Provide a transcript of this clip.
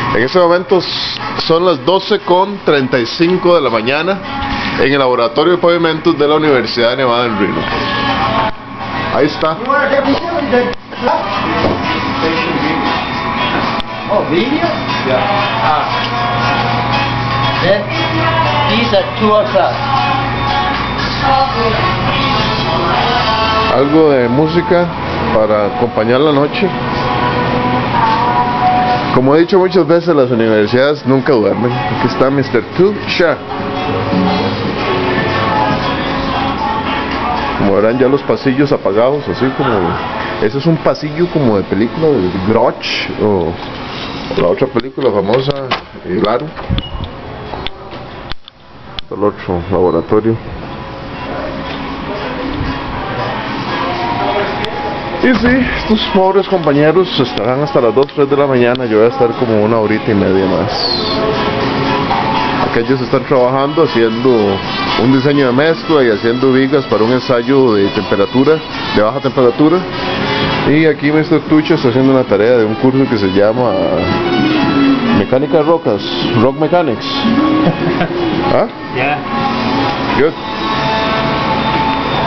En este momento son las 12:35 de la mañana en el laboratorio de pavimentos de la Universidad de Nevada en Reno. Ahí está. Oh, video? Yeah. Then these at 2 o'clock. Algo de música para acompañar la noche. Como he dicho muchas veces, las universidades nunca duermen. Aquí está Mr. Tusha. Como verán ya los pasillos apagados, así como... Ese es un pasillo como de película de Grudge o la otra película famosa, El Aro. El otro laboratorio. Y sí, estos pobres compañeros estarán hasta las 2, 3 de la mañana. Yo voy a estar como 1 horita y media más. Aquellos están trabajando haciendo un diseño de mezcla y haciendo vigas para un ensayo de temperatura, de baja temperatura. Y aquí Mr. Tucha está haciendo una tarea de un curso que se llama Mecánica de Rocas, Rock Mechanics. ¿Ah? Yeah. Good.